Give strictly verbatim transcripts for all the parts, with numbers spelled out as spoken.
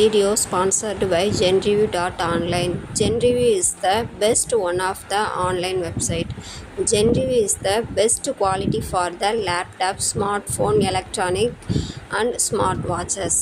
video sponsored by genreview dot online. Genreview is the best one of the online website. Genreview is the best quality for the laptop, smartphone, electronic and smart watches.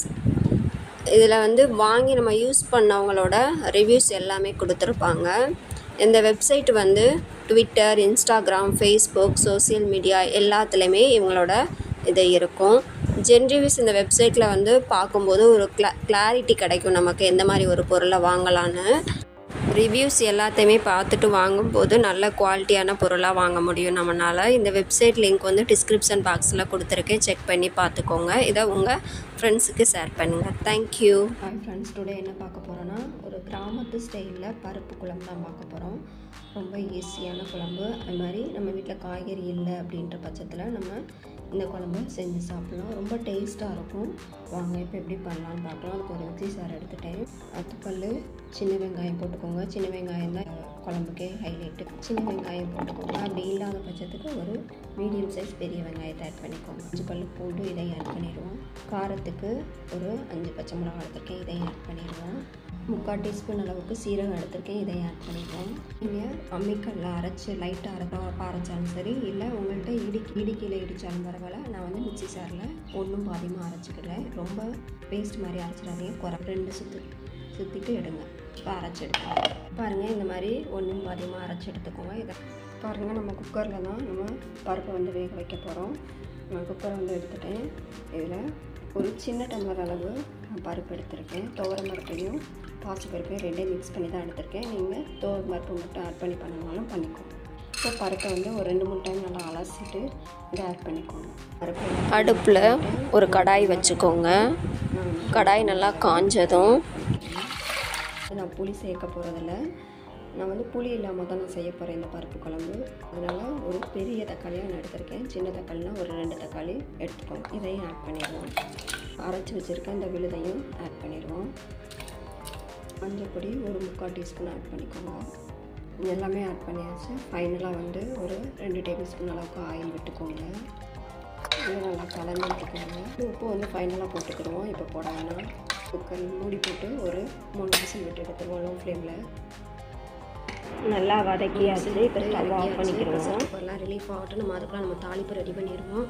இதில் வந்து வாங்கி நம்ம use பண்ணவங்களோட reviews எல்லாமே கொடுத்துருப்பாங்க. இந்த website வந்து Twitter, Instagram, Facebook, social media எல்லாத்துலேயுமே இவங்களோட இது இருக்கும். ஜென்ரிவ்யூஸ் இந்த வெப்சைட்டில் வந்து பார்க்கும்போது ஒரு கிளா கிளாரிட்டி கிடைக்கும் நமக்கு எந்த மாதிரி ஒரு பொருளை வாங்கலான்னு. ரிவ்யூஸ் எல்லாத்தையுமே பார்த்துட்டு வாங்கும்போது நல்ல குவாலிட்டியான பொருளாக வாங்க முடியும் நம்மளால். இந்த வெப்சைட் லிங்க் வந்து டிஸ்கிரிப்ஷன் பாக்ஸில் கொடுத்துருக்கேன், செக் பண்ணி பார்த்துக்கோங்க. இதை உங்கள் ஃப்ரெண்ட்ஸுக்கு ஷேர் பண்ணுங்கள். தேங்க்யூ. ஹாய் ஃப்ரெண்ட்ஸ், டுடே என்ன பார்க்க போகிறோன்னா ஒரு கிராமத்து ஸ்டைலில் பருப்பு குழம்பு தான் பார்க்க போகிறோம். ரொம்ப ஈஸியான குழம்பு. அது மாதிரி நம்ம வீட்டில் காய்கறி இல்லை அப்படின்ற பட்சத்தில் நம்ம இந்த குழம்பு செஞ்சு சாப்பிட்லாம். ரொம்ப டேஸ்ட்டாக இருக்கும். வாங்க இப்போ எப்படி பண்ணலான்னு பார்க்கலாம். அதுக்கு ஒரு இட்லி சாறு எடுத்துட்டேன். அத்துக்கல், சின்ன வெங்காயம் போட்டுக்கோங்க. சின்ன வெங்காயம் தான் குழம்புக்கே ஹைலைட்டு. சின்ன வெங்காயம் போட்டுக்கோங்க. அப்படி இல்லாத பட்சத்துக்கு ஒரு மீடியம் சைஸ் பெரிய வெங்காயத்தை ஆட் பண்ணிக்கோங்க. அஞ்சு பல் பூண்டு இதையும் ஆட் பண்ணிடுவோம். காரத்துக்கு ஒரு அஞ்சு பச்சை மிளகா எடுத்துருக்கேன், இதையும் ஆட் பண்ணிடுவோம். முக்கால் டீஸ்பூன் அளவுக்கு சீரகம் எடுத்துருக்கேன், இதையும் ஆட் பண்ணிடுவோம். நீங்கள் அம்மிக்கல்ல அரைச்சி லைட்டாக அரைப்பா அரைச்சாலும் சரி, இல்லை உங்கள்கிட்ட இடிக்கி இடிக்கையில் இடித்தாலும் பரவாயில்ல. நான் வந்து மிக்சி சாரில் ஒன்றும் பாதியமாக அரைச்சிக்கிறேன். ரொம்ப பேஸ்ட் மாதிரி அரைச்சிடாதீங்க. குறை ரெண்டு சுற்று சுற்றிட்டு எடுங்க. இப்போ அரைச்சி எடுத்துக்கோங்க. பாருங்கள், இந்த மாதிரி ஒன்றும் பாதியமாக அரைச்சி எடுத்துக்கோங்க. இதை பாருங்கள், நம்ம குக்கரில் தான் நம்ம பருப்பை வந்து வேக வைக்க போகிறோம். நான் குக்கரை வந்து எடுத்துட்டேன். இதில் ஒரு சின்ன டம்ளர் அளவு நான் பருப்பு எடுத்திருக்கேன். துவரம் பருப்பையும் பாசி பருப்பையும் ரெண்டையும் மிக்ஸ் பண்ணி தான் எடுத்திருக்கேன். நீங்கள் துவரம் பருப்பு மட்டும் ஆட் பண்ணி பண்ணாலும் பண்ணிக்கோங்க. இப்போ பருப்பை வந்து ஒரு ரெண்டு மூணு டைம் நல்லா அலசிட்டு இதை ஆட் பண்ணிக்கோங்க. பருப்பு அடுப்பில் ஒரு கடாய் வச்சுக்கோங்க. கடாய் நல்லா காஞ்சதும் நான் புளி சேர்க்க போகிறதில்ல. நான் வந்து புளி இல்லாமல் தான் நான் செய்ய போகிறேன் இந்த பருப்பு குழம்பு. அதனால் ஒரு பெரிய தக்காளியாக நான் எடுத்திருக்கேன். சின்ன தக்காளினா ஒரு ரெண்டு தக்காளி எடுத்துக்கோங்க. இதையும் ஆட் பண்ணிடுவோம். அரைச்சி வச்சுருக்கேன் இந்த விழுதையும் ஆட் பண்ணிடுவோம். மஞ்சள் பொடி ஒரு முக்கால் டீஸ்பூன் ஆட் பண்ணிக்கோங்க. எல்லாமே ஆட் பண்ணியாச்சு. ஃபைனலாக வந்து ஒரு ரெண்டு டேபிள் ஸ்பூன் அளவுக்கு ஆயில் விட்டுக்கோங்க. இதை நல்லா கலந்து விட்டுக்கோங்க. உப்பு வந்து ஃபைனலாக போட்டுக்கிடுவோம். இப்போ போட வேணாம். குக்கர் மூடி போட்டு ஒரு மூணு விசில் விட்டு எடுத்துருவோம் லோ ஃப்ளேமில். நல்லா வதக்கியாச்சு. இப்போ ஸ்டவ் ஆஃப் பண்ணிக்கிறோம். எல்லாம் ரிலீஃப் ஆகட்டும். நம்ம அதுக்குலாம் நம்ம தாளிப்பு ரெடி பண்ணிடுவோம்.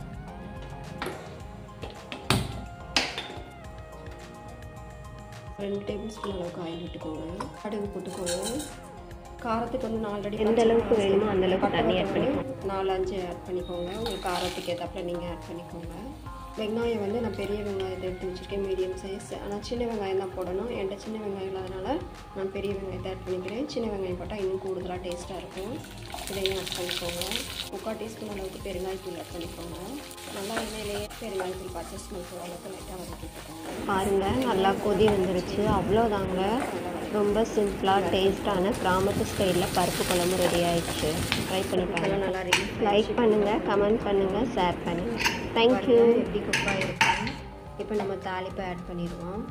ரெண்டு டேபிள் ஸ்பூன் அளவுக்கு ஆயில் விட்டுக்கோங்க. கடுகு போட்டுக்கோங்க. காரத்துக்கு வந்து நான் ஆல்ரெடி எந்த அளவுக்கு வேணுமோ அந்த அளவுக்கு தண்ணி ஆட் பண்ணிக்கோங்க. நாலு அஞ்சு ஆட் பண்ணிக்கோங்க. உங்களுக்கு காரத்துக்கு ஏற்றாப்புல நீங்கள் ஆட் பண்ணிக்கோங்க. வெங்காயம் வந்து நான் பெரிய வெங்காயத்தை எடுத்து வச்சுருக்கேன், மீடியம் சைஸ். ஆனால் சின்ன வெங்காயம் தான் போடணும். என்கிட்ட சின்ன வெங்காயம் இல்லாதனால நான் பெரிய வெங்காயத்தை ஆட் பண்ணிக்கிறேன். சின்ன வெங்காயம் போட்டால் இன்னும் கூடுதலாக டேஸ்ட்டாக இருக்கும். இதையும் ஆட் பண்ணிக்கோங்க. முக்கால் டீஸ்பூன் அளவுக்கு பெருங்காயத்தூள் ஆட் பண்ணிக்கோங்க. நல்லா எண்ணெயிலேயே பெருங்காயத்தூள் பச்சை ஸ்மெல் போகிற அளவுக்கு லைட்டாக வதக்கிட்டுக்கோங்க. பாருங்கள், நல்லா கொதி வந்துருச்சு. அவ்வளோதாங்க. ரொம்ப சிம்பிளாக டேஸ்ட்டான கிராமத்து ஸ்டைலில் பருப்பு குழம்பு ரெடி ஆகிடுச்சு. ட்ரை பண்ணி பாருங்கள். நல்லா ரெடி. லைக் பண்ணுங்கள், கமெண்ட் பண்ணுங்கள், ஷேர் பண்ணுங்கள். தேங்க்யூ. எப்படி குக்காக இருக்கும். இப்போ நம்ம தாளிப்பை ஆட் பண்ணிடுவோம்.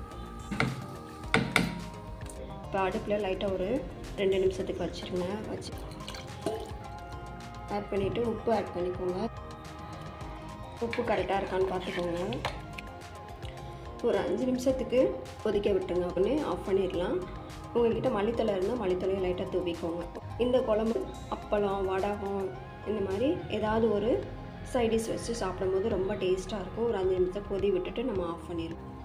இப்போ அடுப்பில் லைட்டாக ஒரு ரெண்டு நிமிஷத்துக்கு வச்சுருங்க. வச்சு ஆட் பண்ணிவிட்டு உப்பு ஆட் பண்ணிக்கோங்க. உப்பு கரெக்டாக இருக்கான்னு பார்த்துக்கோங்க. ஒரு அஞ்சு நிமிஷத்துக்கு கொதிக்க விட்டுருங்க. அப்படின்னு ஆஃப் பண்ணிடலாம். உங்கள்கிட்ட மல்லித்தலை இருந்தால் மல்லித்தலையை லைட்டாக தூவிக்கோங்க. இந்த குழம்பு அப்பளம், வடகம் இந்த மாதிரி ஏதாவது ஒரு சைடிஷ் வச்சு சாப்பிடும்போது ரொம்ப டேஸ்ட்டாக இருக்கும். ஒரு அஞ்சு நிமிஷம் கொதி விட்டுட்டு நம்ம ஆஃப் பண்ணிடுவோம்.